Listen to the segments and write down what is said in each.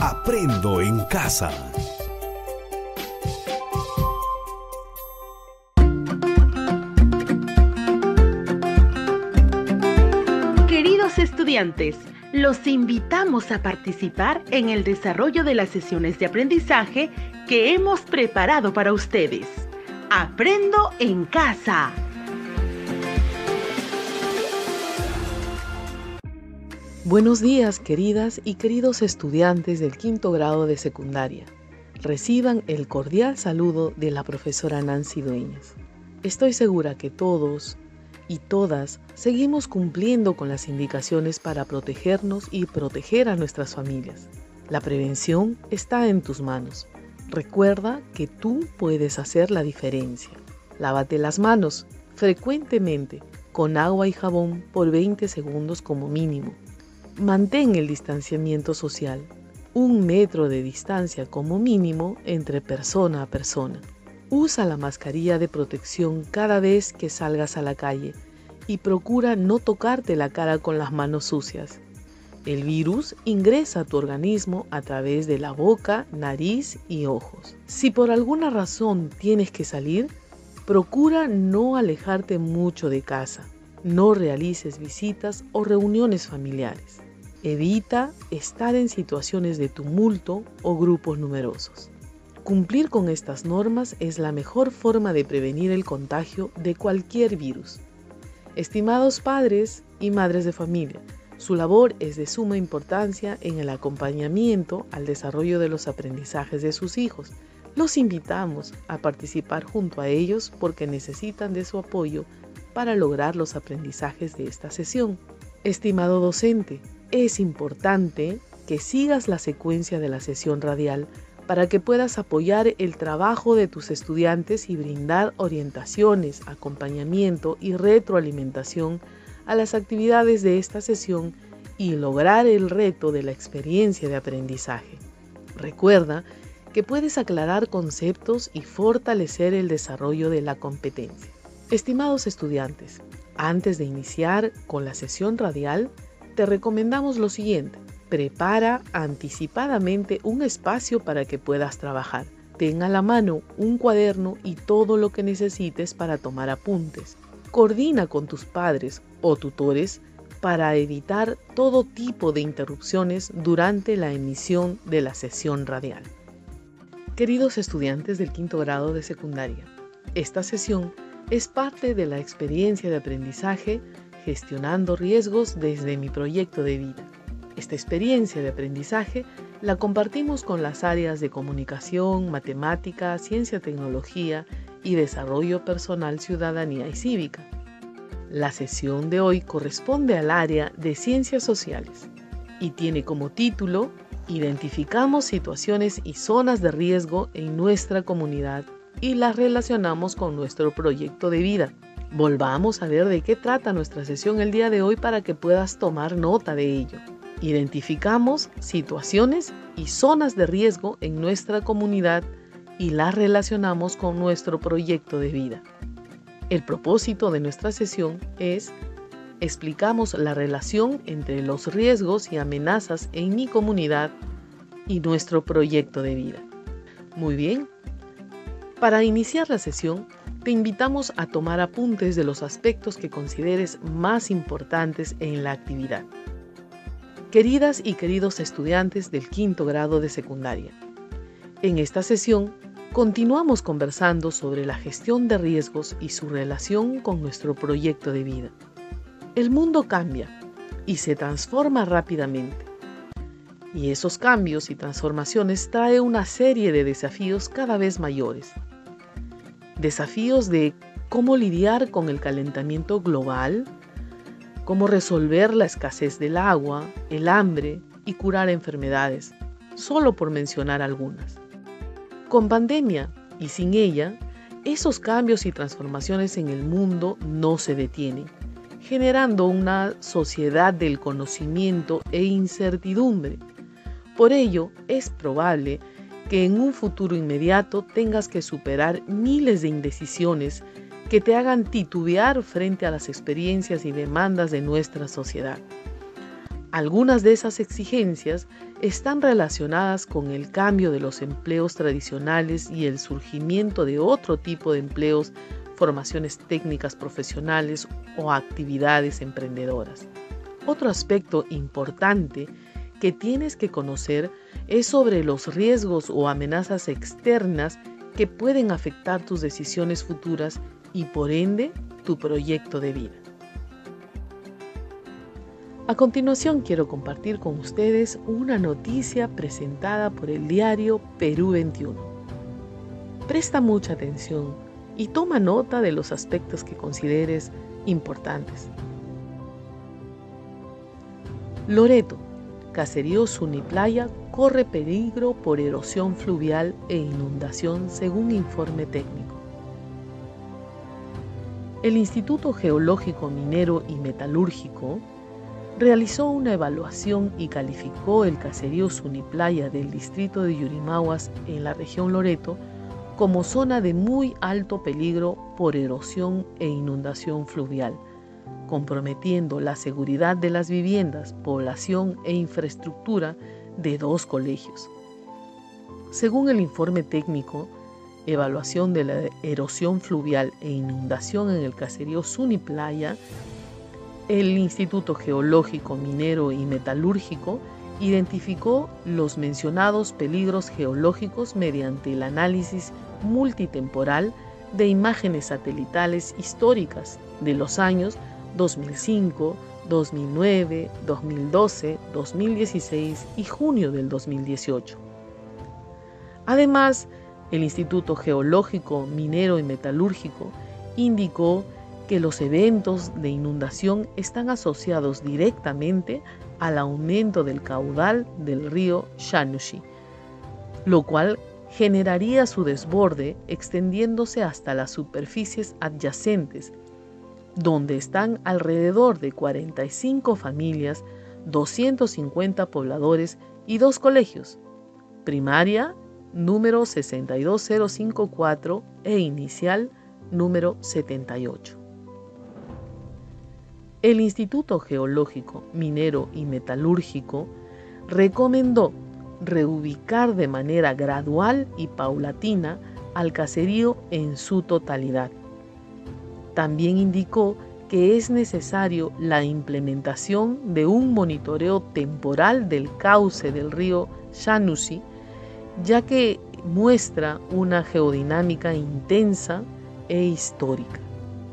Aprendo en casa. Queridos estudiantes, los invitamos a participar en el desarrollo de las sesiones de aprendizaje que hemos preparado para ustedes. Aprendo en casa. Buenos días, queridas y queridos estudiantes del quinto grado de secundaria. Reciban el cordial saludo de la profesora Nancy Dueñas. Estoy segura que todos y todas seguimos cumpliendo con las indicaciones para protegernos y proteger a nuestras familias. La prevención está en tus manos. Recuerda que tú puedes hacer la diferencia. Lávate las manos frecuentemente con agua y jabón por 20 segundos como mínimo. Mantén el distanciamiento social, 1 metro de distancia como mínimo entre persona a persona. Usa la mascarilla de protección cada vez que salgas a la calle y procura no tocarte la cara con las manos sucias. El virus ingresa a tu organismo a través de la boca, nariz y ojos. Si por alguna razón tienes que salir, procura no alejarte mucho de casa. No realices visitas o reuniones familiares. Evita estar en situaciones de tumulto o grupos numerosos. Cumplir con estas normas es la mejor forma de prevenir el contagio de cualquier virus. Estimados padres y madres de familia, su labor es de suma importancia en el acompañamiento al desarrollo de los aprendizajes de sus hijos. Los invitamos a participar junto a ellos porque necesitan de su apoyo para lograr los aprendizajes de esta sesión. Estimado docente, es importante que sigas la secuencia de la sesión radial para que puedas apoyar el trabajo de tus estudiantes y brindar orientaciones, acompañamiento y retroalimentación a las actividades de esta sesión y lograr el reto de la experiencia de aprendizaje. Recuerda que puedes aclarar conceptos y fortalecer el desarrollo de la competencia. Estimados estudiantes, antes de iniciar con la sesión radial, te recomendamos lo siguiente. Prepara anticipadamente un espacio para que puedas trabajar. Ten a la mano un cuaderno y todo lo que necesites para tomar apuntes. Coordina con tus padres o tutores para evitar todo tipo de interrupciones durante la emisión de la sesión radial. Queridos estudiantes del quinto grado de secundaria, esta sesión es parte de la experiencia de aprendizaje gestionando riesgos desde mi proyecto de vida. Esta experiencia de aprendizaje la compartimos con las áreas de comunicación, matemática, ciencia, tecnología y desarrollo personal, ciudadanía y cívica. La sesión de hoy corresponde al área de ciencias sociales y tiene como título Identificamos situaciones y zonas de riesgo en nuestra comunidad y las relacionamos con nuestro proyecto de vida. Volvamos a ver de qué trata nuestra sesión el día de hoy para que puedas tomar nota de ello. Identificamos situaciones y zonas de riesgo en nuestra comunidad y las relacionamos con nuestro proyecto de vida. El propósito de nuestra sesión es explicamos la relación entre los riesgos y amenazas en mi comunidad y nuestro proyecto de vida. Muy bien. Para iniciar la sesión, te invitamos a tomar apuntes de los aspectos que consideres más importantes en la actividad. Queridas y queridos estudiantes del quinto grado de secundaria, en esta sesión continuamos conversando sobre la gestión de riesgos y su relación con nuestro proyecto de vida. El mundo cambia y se transforma rápidamente. Y esos cambios y transformaciones traen una serie de desafíos cada vez mayores. Desafíos de cómo lidiar con el calentamiento global, cómo resolver la escasez del agua, el hambre y curar enfermedades, solo por mencionar algunas. Con pandemia y sin ella, esos cambios y transformaciones en el mundo no se detienen, generando una sociedad del conocimiento e incertidumbre. Por ello, es probable que en un futuro inmediato tengas que superar miles de indecisiones que te hagan titubear frente a las experiencias y demandas de nuestra sociedad. Algunas de esas exigencias están relacionadas con el cambio de los empleos tradicionales y el surgimiento de otro tipo de empleos, formaciones técnicas profesionales o actividades emprendedoras. Otro aspecto importante que tienes que conocer es sobre los riesgos o amenazas externas que pueden afectar tus decisiones futuras y por ende tu proyecto de vida. A continuación quiero compartir con ustedes una noticia presentada por el diario Perú 21. Presta mucha atención y toma nota de los aspectos que consideres importantes. Loreto, caserío Suniplaya corre peligro por erosión fluvial e inundación según informe técnico. El Instituto Geológico Minero y Metalúrgico realizó una evaluación y calificó el caserío Suniplaya del distrito de Yurimaguas en la región Loreto como zona de muy alto peligro por erosión e inundación fluvial, comprometiendo la seguridad de las viviendas, población e infraestructura de 2 colegios. Según el informe técnico, evaluación de la erosión fluvial e inundación en el caserío Suniplaya, el Instituto Geológico, Minero y Metalúrgico identificó los mencionados peligros geológicos mediante el análisis multitemporal de imágenes satelitales históricas de los años 2005, 2009, 2012, 2016 y junio del 2018. Además, el Instituto Geológico, Minero y Metalúrgico indicó que los eventos de inundación están asociados directamente al aumento del caudal del río Shanushi, lo cual generaría su desborde extendiéndose hasta las superficies adyacentes, donde están alrededor de 45 familias, 250 pobladores y 2 colegios, primaria número 62054 e inicial número 78. El Instituto Geológico, Minero y Metalúrgico recomendó reubicar de manera gradual y paulatina al caserío en su totalidad. También indicó que es necesario la implementación de un monitoreo temporal del cauce del río Shanushi, ya que muestra una geodinámica intensa e histórica.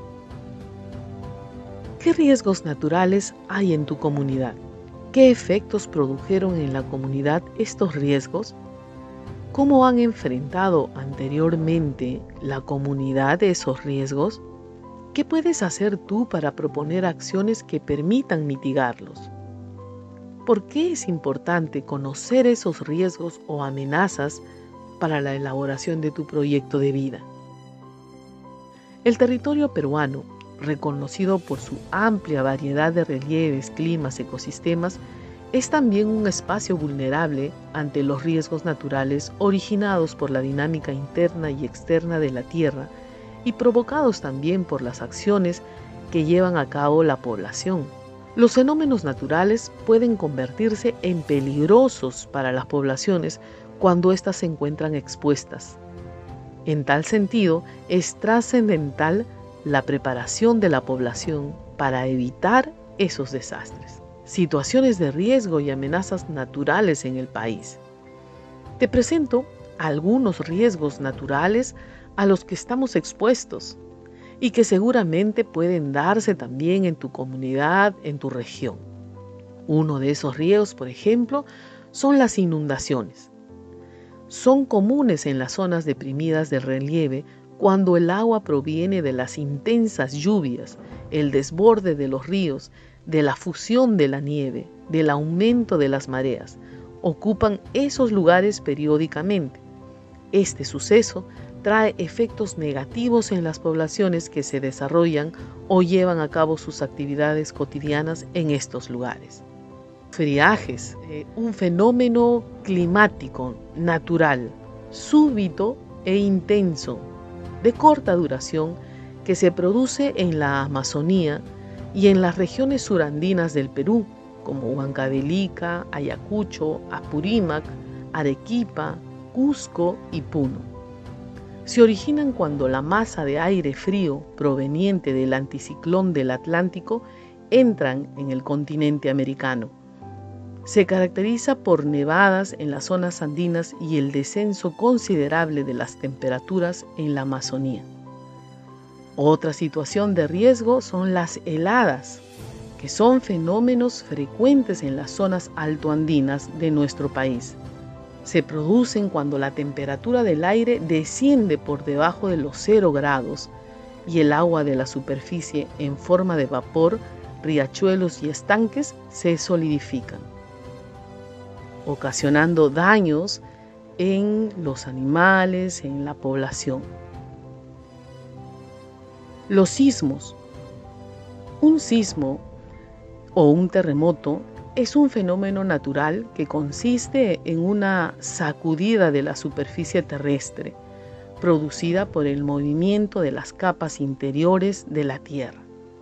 ¿Qué riesgos naturales hay en tu comunidad? ¿Qué efectos produjeron en la comunidad estos riesgos? ¿Cómo han enfrentado anteriormente la comunidad esos riesgos? ¿Qué puedes hacer tú para proponer acciones que permitan mitigarlos? ¿Por qué es importante conocer esos riesgos o amenazas para la elaboración de tu proyecto de vida? El territorio peruano, reconocido por su amplia variedad de relieves, climas, ecosistemas, es también un espacio vulnerable ante los riesgos naturales originados por la dinámica interna y externa de la Tierra y provocados también por las acciones que llevan a cabo la población. Los fenómenos naturales pueden convertirse en peligrosos para las poblaciones cuando éstas se encuentran expuestas. En tal sentido, es trascendental la preparación de la población para evitar esos desastres. Situaciones de riesgo y amenazas naturales en el país. Te presento algunos riesgos naturales a los que estamos expuestos y que seguramente pueden darse también en tu comunidad, en tu región. Uno de esos riesgos, por ejemplo, son las inundaciones. Son comunes en las zonas deprimidas del relieve cuando el agua proviene de las intensas lluvias, el desborde de los ríos, de la fusión de la nieve, del aumento de las mareas. Ocupan esos lugares periódicamente. Este suceso trae efectos negativos en las poblaciones que se desarrollan o llevan a cabo sus actividades cotidianas en estos lugares. Friajes, un fenómeno climático natural, súbito e intenso, de corta duración, que se produce en la Amazonía y en las regiones surandinas del Perú, como Huancavelica, Ayacucho, Apurímac, Arequipa, Cusco y Puno. Se originan cuando la masa de aire frío proveniente del anticiclón del Atlántico entran en el continente americano. Se caracteriza por nevadas en las zonas andinas y el descenso considerable de las temperaturas en la Amazonía. Otra situación de riesgo son las heladas, que son fenómenos frecuentes en las zonas altoandinas de nuestro país. Se producen cuando la temperatura del aire desciende por debajo de los 0 grados y el agua de la superficie en forma de vapor, riachuelos y estanques se solidifican, ocasionando daños en los animales, en la población. Los sismos. Un sismo o un terremoto es un fenómeno natural que consiste en una sacudida de la superficie terrestre, producida por el movimiento de las capas interiores de la Tierra.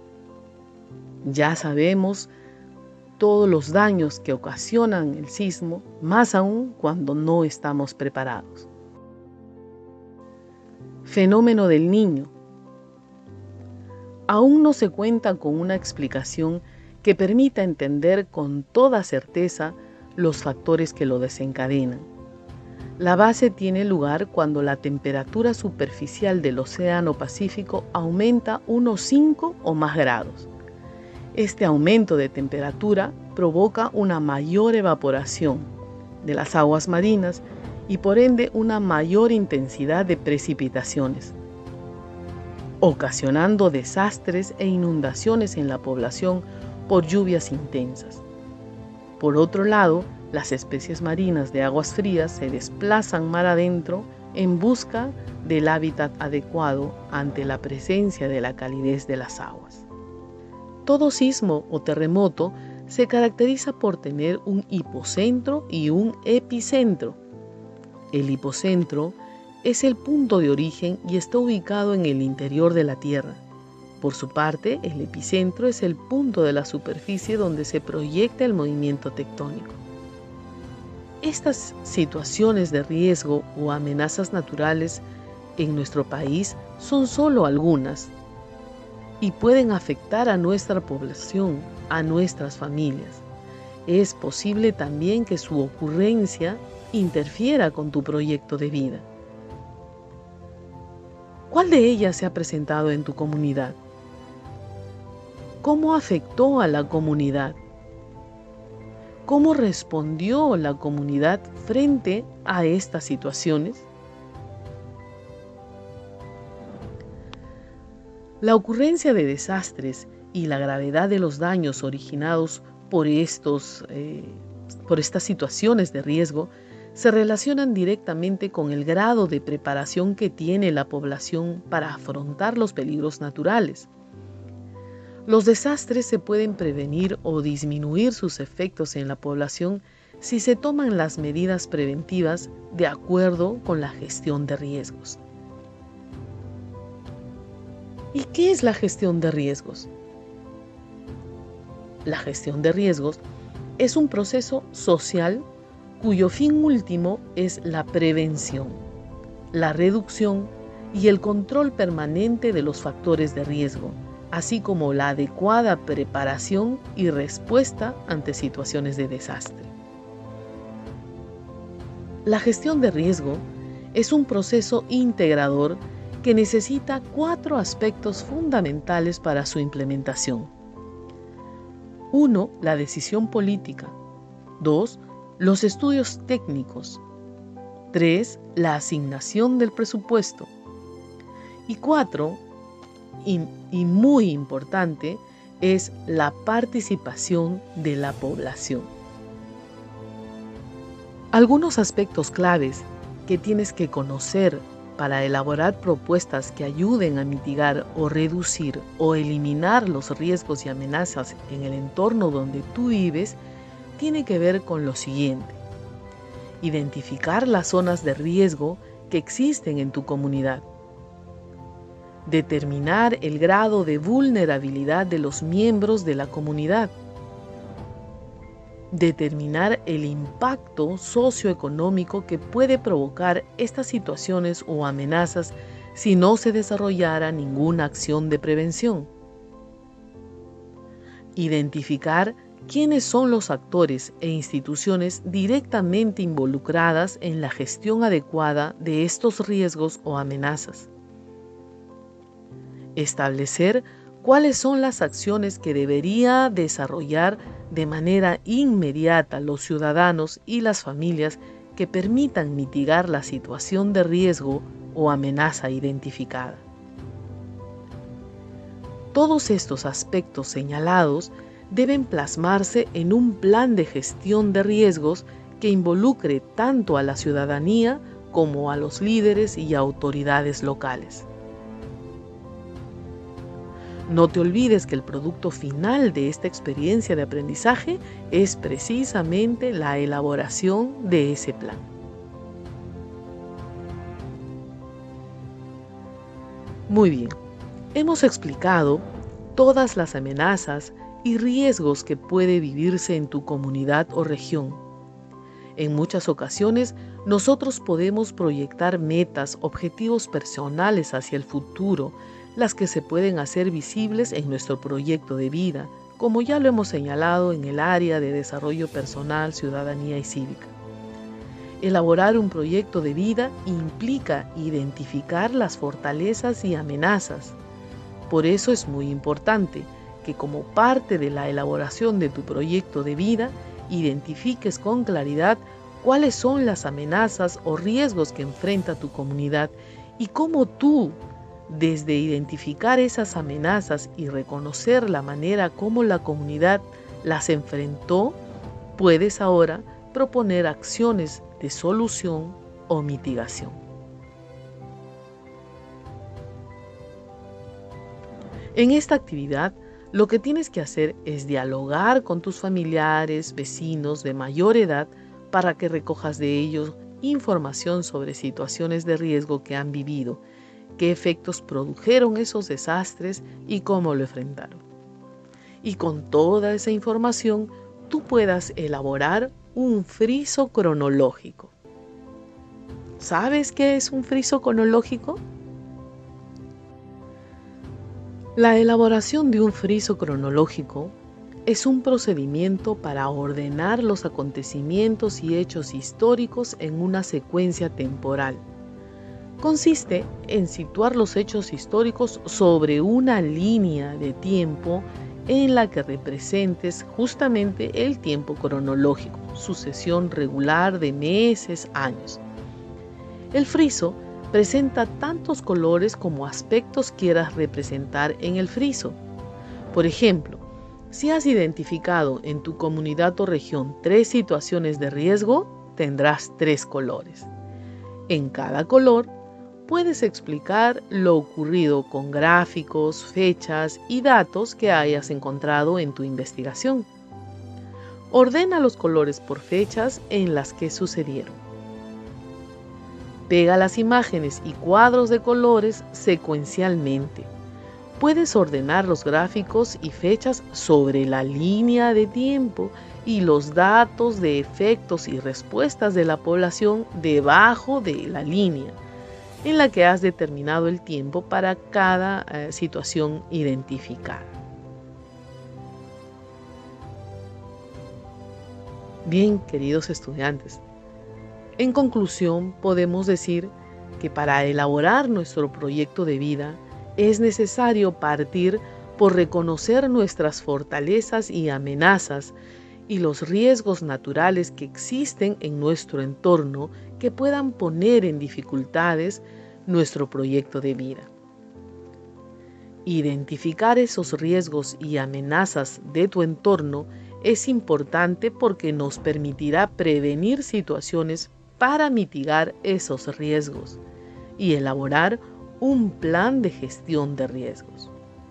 Ya sabemos todos los daños que ocasionan el sismo, más aún cuando no estamos preparados. Fenómeno del Niño. Aún no se cuenta con una explicación que permita entender con toda certeza los factores que lo desencadenan. La base tiene lugar cuando la temperatura superficial del Océano Pacífico aumenta unos 5 o más grados. Este aumento de temperatura provoca una mayor evaporación de las aguas marinas y por ende una mayor intensidad de precipitaciones, ocasionando desastres e inundaciones en la población por lluvias intensas. Por otro lado, las especies marinas de aguas frías se desplazan mar adentro en busca del hábitat adecuado ante la presencia de la calidez de las aguas. Todo sismo o terremoto se caracteriza por tener un hipocentro y un epicentro. El hipocentro es el punto de origen y está ubicado en el interior de la Tierra. Por su parte, el epicentro es el punto de la superficie donde se proyecta el movimiento tectónico. Estas situaciones de riesgo o amenazas naturales en nuestro país son solo algunas y pueden afectar a nuestra población, a nuestras familias. Es posible también que su ocurrencia interfiera con tu proyecto de vida. ¿Cuál de ellas se ha presentado en tu comunidad? ¿Cómo afectó a la comunidad? ¿Cómo respondió la comunidad frente a estas situaciones? La ocurrencia de desastres y la gravedad de los daños originados por estas situaciones de riesgo se relacionan directamente con el grado de preparación que tiene la población para afrontar los peligros naturales. Los desastres se pueden prevenir o disminuir sus efectos en la población si se toman las medidas preventivas de acuerdo con la gestión de riesgos. ¿Y qué es la gestión de riesgos? La gestión de riesgos es un proceso social cuyo fin último es la prevención, la reducción y el control permanente de los factores de riesgo, así como la adecuada preparación y respuesta ante situaciones de desastre. La gestión de riesgo es un proceso integrador que necesita 4 aspectos fundamentales para su implementación. 1. La decisión política. 2. Los estudios técnicos. 3. La asignación del presupuesto. Y 4. Y muy importante, es la participación de la población. Algunos aspectos claves que tienes que conocer para elaborar propuestas que ayuden a mitigar o reducir o eliminar los riesgos y amenazas en el entorno donde tú vives tiene que ver con lo siguiente: identificar las zonas de riesgo que existen en tu comunidad, determinar el grado de vulnerabilidad de los miembros de la comunidad, determinar el impacto socioeconómico que puede provocar estas situaciones o amenazas si no se desarrollara ninguna acción de prevención. Identificar quiénes son los actores e instituciones directamente involucradas en la gestión adecuada de estos riesgos o amenazas. Establecer cuáles son las acciones que debería desarrollar de manera inmediata los ciudadanos y las familias que permitan mitigar la situación de riesgo o amenaza identificada. Todos estos aspectos señalados deben plasmarse en un plan de gestión de riesgos que involucre tanto a la ciudadanía como a los líderes y autoridades locales. No te olvides que el producto final de esta experiencia de aprendizaje es precisamente la elaboración de ese plan. Muy bien, hemos explicado todas las amenazas y riesgos que puede vivirse en tu comunidad o región. En muchas ocasiones, nosotros podemos proyectar metas, objetivos personales hacia el futuro, las que se pueden hacer visibles en nuestro proyecto de vida, como ya lo hemos señalado en el área de desarrollo personal, ciudadanía y cívica. Elaborar un proyecto de vida implica identificar las fortalezas y amenazas. Por eso es muy importante que como parte de la elaboración de tu proyecto de vida, identifiques con claridad cuáles son las amenazas o riesgos que enfrenta tu comunidad y cómo tú, desde identificar esas amenazas y reconocer la manera como la comunidad las enfrentó, puedes ahora proponer acciones de solución o mitigación. En esta actividad, lo que tienes que hacer es dialogar con tus familiares, vecinos de mayor edad para que recojas de ellos información sobre situaciones de riesgo que han vivido, qué efectos produjeron esos desastres y cómo lo enfrentaron. Y con toda esa información, tú puedas elaborar un friso cronológico. ¿Sabes qué es un friso cronológico? La elaboración de un friso cronológico es un procedimiento para ordenar los acontecimientos y hechos históricos en una secuencia temporal. Consiste en situar los hechos históricos sobre una línea de tiempo en la que representes justamente el tiempo cronológico, sucesión regular de meses, años. El friso presenta tantos colores como aspectos quieras representar en el friso. Por ejemplo, si has identificado en tu comunidad o región 3 situaciones de riesgo, tendrás 3 colores. En cada color puedes explicar lo ocurrido con gráficos, fechas y datos que hayas encontrado en tu investigación. Ordena los colores por fechas en las que sucedieron. Pega las imágenes y cuadros de colores secuencialmente. Puedes ordenar los gráficos y fechas sobre la línea de tiempo y los datos de efectos y respuestas de la población debajo de la línea en la que has determinado el tiempo para cada situación identificada. Bien, queridos estudiantes, en conclusión podemos decir que para elaborar nuestro proyecto de vida es necesario partir por reconocer nuestras fortalezas y amenazas y los riesgos naturales que existen en nuestro entorno que puedan poner en dificultades nuestro proyecto de vida. Identificar esos riesgos y amenazas de tu entorno es importante porque nos permitirá prevenir situaciones para mitigar esos riesgos y elaborar un plan de gestión de riesgos.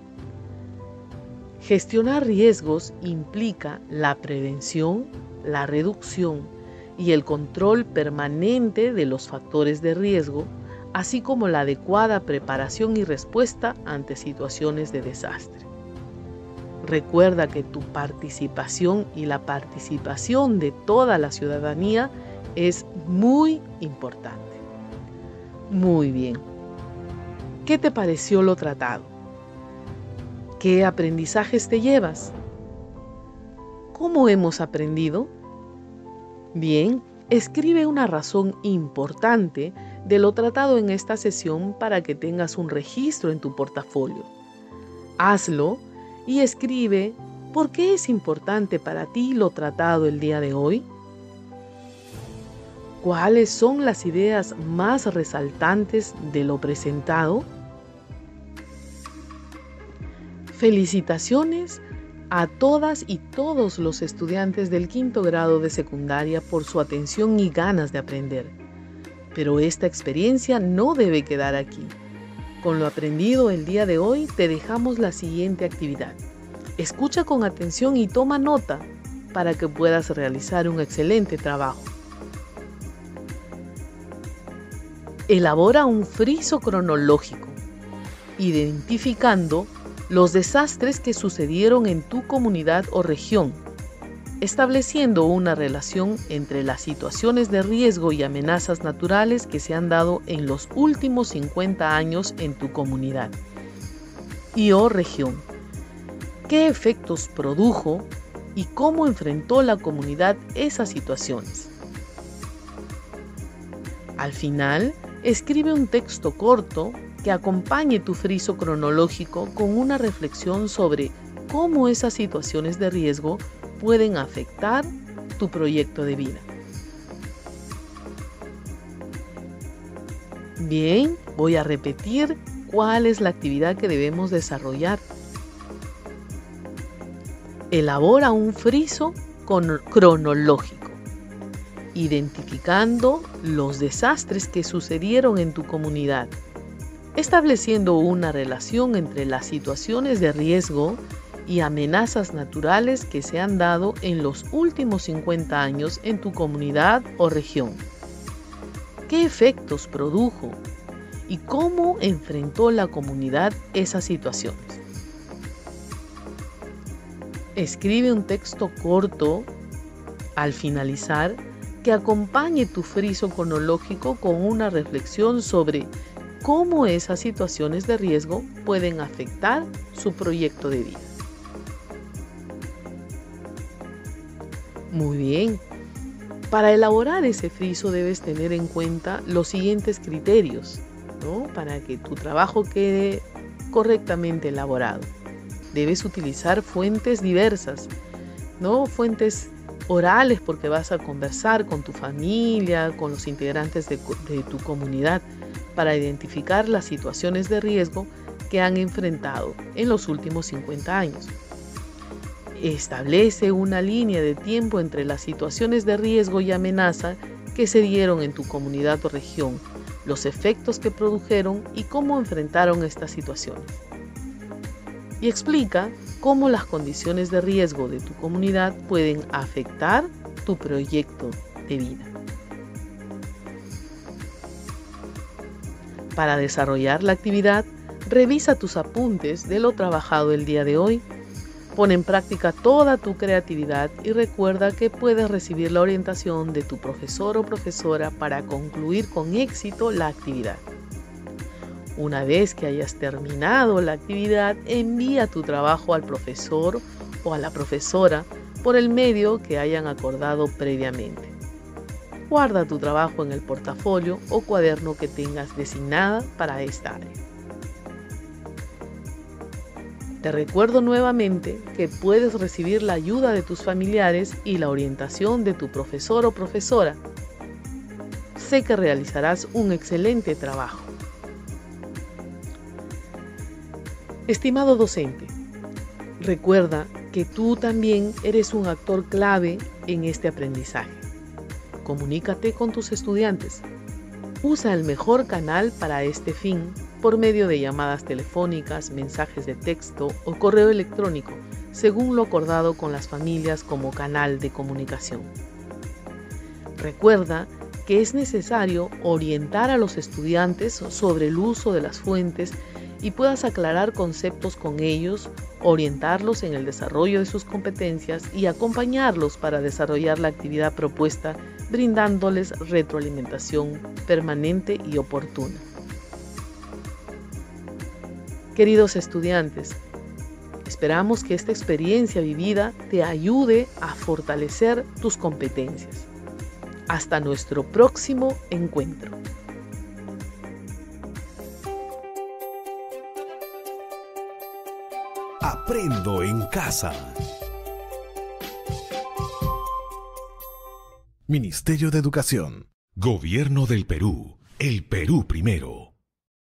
Gestionar riesgos implica la prevención, la reducción y el control permanente de los factores de riesgo, así como la adecuada preparación y respuesta ante situaciones de desastre. Recuerda que tu participación y la participación de toda la ciudadanía es muy importante. Muy bien. ¿Qué te pareció lo tratado? ¿Qué aprendizajes te llevas? ¿Cómo hemos aprendido? Bien, escribe una razón importante de lo tratado en esta sesión para que tengas un registro en tu portafolio. Hazlo y escribe por qué es importante para ti lo tratado el día de hoy. ¿Cuáles son las ideas más resaltantes de lo presentado? Felicitaciones a todas y todos los estudiantes del quinto grado de secundaria por su atención y ganas de aprender. Pero esta experiencia no debe quedar aquí. Con lo aprendido el día de hoy te dejamos la siguiente actividad. Escucha con atención y toma nota para que puedas realizar un excelente trabajo. Elabora un friso cronológico, identificando los desastres que sucedieron en tu comunidad o región, estableciendo una relación entre las situaciones de riesgo y amenazas naturales que se han dado en los últimos 50 años en tu comunidad y o región. ¿Qué efectos produjo y cómo enfrentó la comunidad esas situaciones? Al final, escribe un texto corto que acompañe tu friso cronológico con una reflexión sobre cómo esas situaciones de riesgo pueden afectar tu proyecto de vida. Bien, voy a repetir cuál es la actividad que debemos desarrollar. Elabora un friso cronológico, identificando los desastres que sucedieron en tu comunidad, estableciendo una relación entre las situaciones de riesgo y amenazas naturales que se han dado en los últimos 50 años en tu comunidad o región. ¿Qué efectos produjo y cómo enfrentó la comunidad esas situaciones? Escribe un texto corto al finalizar que acompañe tu friso cronológico con una reflexión sobre cómo esas situaciones de riesgo pueden afectar su proyecto de vida. Muy bien. Para elaborar ese friso debes tener en cuenta los siguientes criterios, ¿no? Para que tu trabajo quede correctamente elaborado. Debes utilizar fuentes diversas, ¿no? Fuentes orales porque vas a conversar con tu familia, con los integrantes de tu comunidad para identificar las situaciones de riesgo que han enfrentado en los últimos 50 años. Establece una línea de tiempo entre las situaciones de riesgo y amenaza que se dieron en tu comunidad o región, los efectos que produjeron y cómo enfrentaron estas situaciones. Y explica cómo las condiciones de riesgo de tu comunidad pueden afectar tu proyecto de vida. Para desarrollar la actividad, revisa tus apuntes de lo trabajado el día de hoy. Pon en práctica toda tu creatividad y recuerda que puedes recibir la orientación de tu profesor o profesora para concluir con éxito la actividad. Una vez que hayas terminado la actividad, envía tu trabajo al profesor o a la profesora por el medio que hayan acordado previamente. Guarda tu trabajo en el portafolio o cuaderno que tengas designada para esta área. Te recuerdo nuevamente que puedes recibir la ayuda de tus familiares y la orientación de tu profesor o profesora. Sé que realizarás un excelente trabajo. Estimado docente, recuerda que tú también eres un actor clave en este aprendizaje. Comunícate con tus estudiantes. Usa el mejor canal para este fin por medio de llamadas telefónicas, mensajes de texto o correo electrónico, según lo acordado con las familias como canal de comunicación. Recuerda que es necesario orientar a los estudiantes sobre el uso de las fuentes y puedas aclarar conceptos con ellos, orientarlos en el desarrollo de sus competencias y acompañarlos para desarrollar la actividad propuesta, brindándoles retroalimentación permanente y oportuna. Queridos estudiantes, esperamos que esta experiencia vivida te ayude a fortalecer tus competencias. Hasta nuestro próximo encuentro. Aprendo en casa. Ministerio de Educación. Gobierno del Perú. El Perú primero.